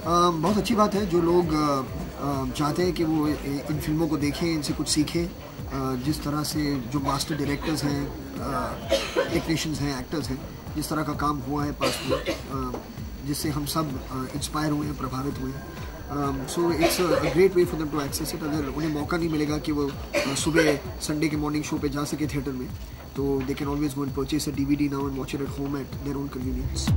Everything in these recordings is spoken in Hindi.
बहुत अच्छी बात है जो लोग चाहते हैं कि वो इन फिल्मों को देखें, इनसे कुछ सीखें। जिस तरह से जो मास्टर डायरेक्टर्स हैं, टेक्नीशियंस हैं, एक्टर्स हैं, जिस तरह का काम हुआ है पास्ट में, जिससे हम सब इंस्पायर हुए हैं, प्रभावित हुए हैं। So it's a great way for them to access it. अगर उन्हें मौका नहीं मिलेगा कि वो सुबह संडे के मॉर्निंग शो पे जा सके थिएटर में, तो they can always go and purchase a DVD now and watch it at home at their own convenience.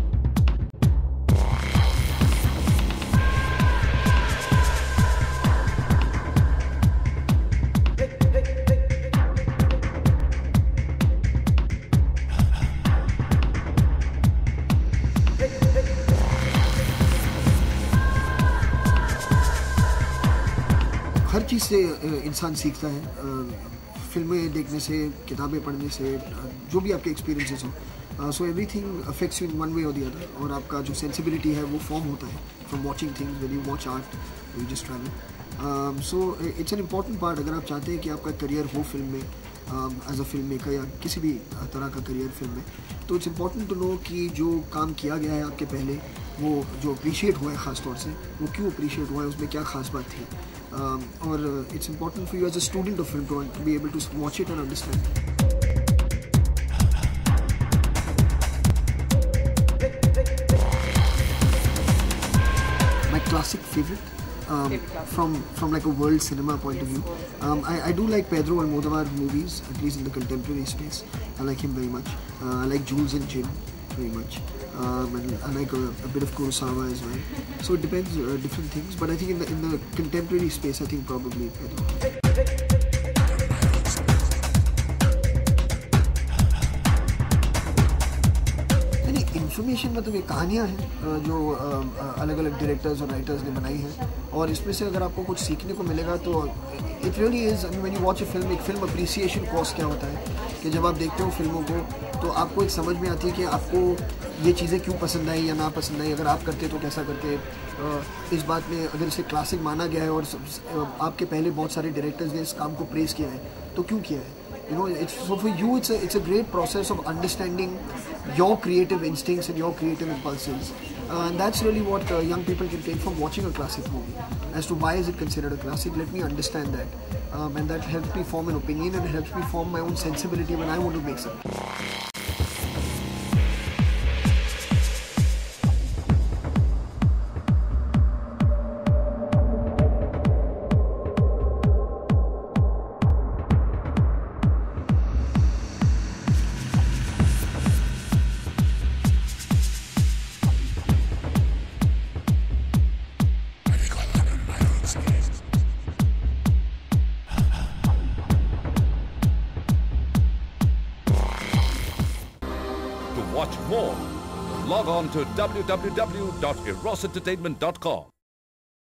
हर चीज़ से इंसान सीखता है, फिल्में देखने से, किताबें पढ़ने से, जो भी आपके एक्सपीरियंसेस हो। So everything affects you in one way और द अदर, और आपका जो सेंसिबिलिटी है वो फॉर्म होता है from watching things, when you watch art, you just travel. So it's an important part. अगर आप चाहते हैं कि आपका करियर हो फिल्म में, एज अ फिल्म मेकर या किसी भी तरह का करियर फिल्म में, तो इट्स इम्पॉर्टेंट टू नो कि जो काम किया गया है आपके पहले, वो जो अप्रिशिएट हुआ है ख़ास तौर से, वो क्यों अप्रिशिएट हुआ है, उसमें क्या खास बात थी। और it's important for you as a student of film to be able to watch it and understand. My classic favorite, from like a world cinema point of view. I do like Pedro Almodovar movies, at least in the contemporary space. I like him very much. I like Jules and Jim very much. And I like a bit of Kurosawa as well. So it depends, different things. But I think in the contemporary space, I think probably Pedro. Information मतलब ये कहानियाँ हैं जो अलग अलग डायरेक्टर्स और राइटर्स ने बनाई हैं, और इसमें से अगर आपको कुछ सीखने को मिलेगा तो it really is. When you watch a film, एक फिल्म अप्रिसिएशन कोर्स क्या होता है कि जब आप देखते हो फिल्मों को तो आपको एक समझ में आती है कि आपको ये चीज़ें क्यों पसंद आई या ना पसंद आई, अगर आप करते तो कैसा करते। इस बात में अगर इसे क्लासिक माना गया है और आपके पहले बहुत सारे डायरेक्टर्स ने इस काम को प्रेज़ किया है, तो क्यों किया है? You know, so for you, it's a great process of understanding your creative instincts and your creative impulses, and that's really what young people can take from watching a classic movie. As to why is it considered a classic, let me understand that, and that helps me form an opinion and it helps me form my own sensibility when I want to make something. To watch more, log on to www.erosentertainment.com.